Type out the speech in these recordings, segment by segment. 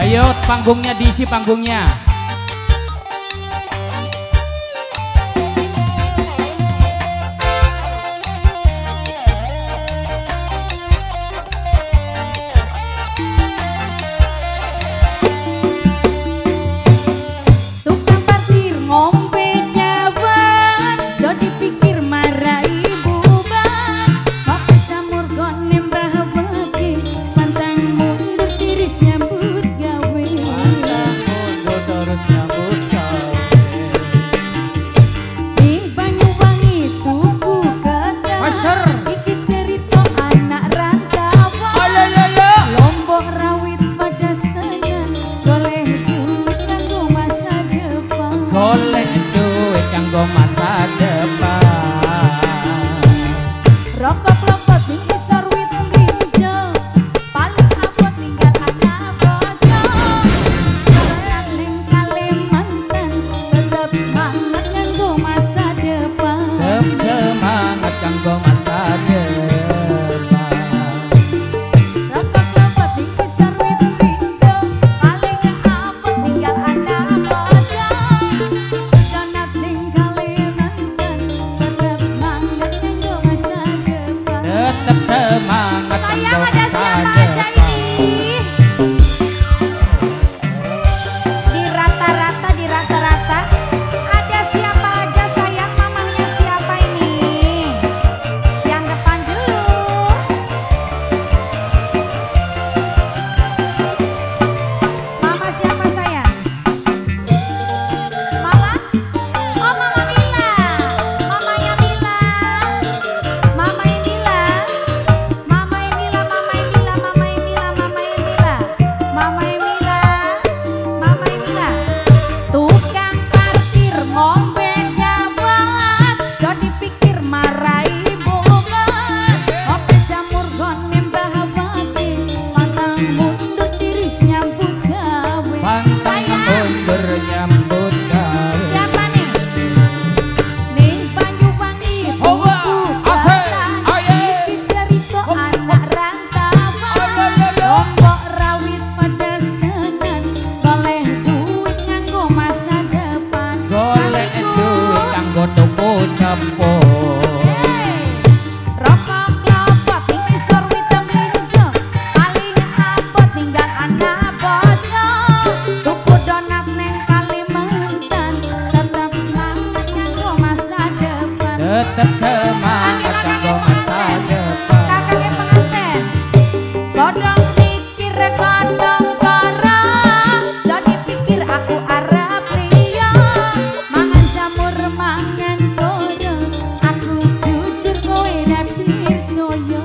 Ayo panggungnya diisi panggungnya. Golek duit kanggo masa depan. Rokok-rokok tinggi sarwit rinjo, paling abot tinggal anak bojo. Jalan ning Kalimantan, tetap semangat kanggo masa depan. Tetap semangat kanggo masa depan. Rokok-rokok tinggi sarwit rinjo, paling abot tinggal anak bojo. Jalan ning Kalimantan, tetap semangat kanggo masa depan. Tetap semangat Sayang, kanggo ada masa siapa aja depan. ini? Di rata-rata ada siapa aja sayang? Mamanya siapa ini? Yang depan dulu. Mama siapa sayang? Mama? Oh, Mama Mila. Mamanya Mila. Mama Mila. Mama Mila, Mama Mila, Mama Mila, Mama Mila. Mama Mila. Mama Mila. Tukang parkir ngombe jawat, jadi pikir marai bobat. Ngopi jamur gone mbah wati, pantang mundur tiris nyambut gawe. Pantang Sayang, mundur nyambut gawe. siapa nih? Ning Banyuwangi Oh, wah, tuku asik, dalan, aye. bikin cerita anak rantauan. Lombok rawit pedesenan, goleh duit nganggo masa depan. Golek Kamiku. duit kanggo tuku sepo. Rokok kelopot tinggi sorwit melinjo, paling abot tinggal anak bojo. Tuku donat neng Kalimantan, tetap semangat nganggo masa depan. Tetap semangat kanggo masa depan. Kakaknya pengantin, godong mikir godong koro, jadi pikir aku Arab liya. Mangan jamur mangan koro, aku jujur kowe ra pircaya.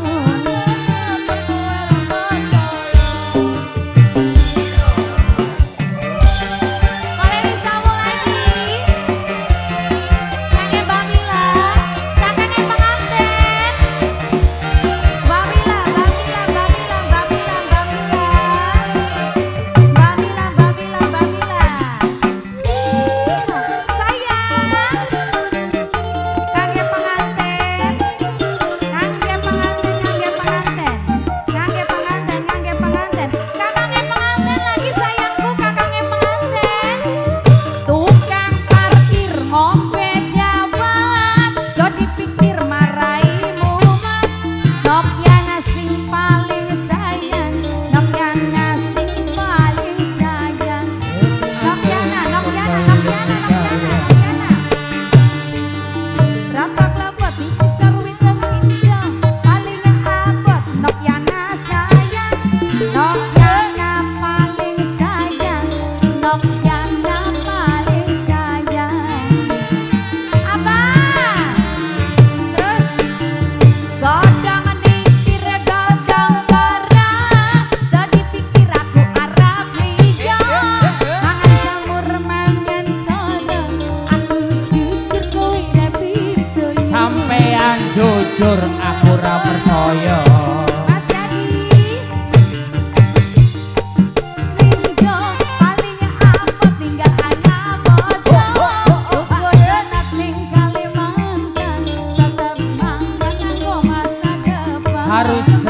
Boleh disambung lagi? Kakek Mbak Mila, kakaknya pengantin. Mbak Mila, Mbak Mila, Mbak Mila, Mbak Mila, Mbak Mila. Mbak Mila, Mbak Mila, Mbak Mila. Sayang, kakek pengantin, kakek pengantin, kakek pengantin, kakek pengantin, kakek pengantin, kakaknya pengantin lagi sayangku, kakaknya pengantin. Tukang parkir ngombe jawat, jadi pikir marai mumet. Nopiana sing paling sayang, Nopiana sing paling sayang. Nopiana, Nopiana, Nopiana, Nopiana, Nopiana. Rapat lapot tinggi sarwit melinjo, paling abot Nopiana sayang. Nopiana paling sayang, Nopiana paling sayang. Abang, terus godong mikir godong koro, jadi pikir aku Arab liya. Mangan jamur mangan koro, aku jujur kowe ra pircaya. Sampean jujur aku ra percaya. Mas Yadi, Rinjo, paling abot tinggal anak bojo. Tuku donat ning Kalimantan, tetap semangat nganggo masa depan. Harus